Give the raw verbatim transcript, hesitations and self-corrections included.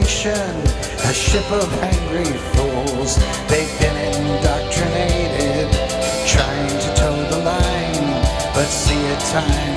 ocean, a ship of angry fools. They've been indoctrinated, trying to toe the line, but see a time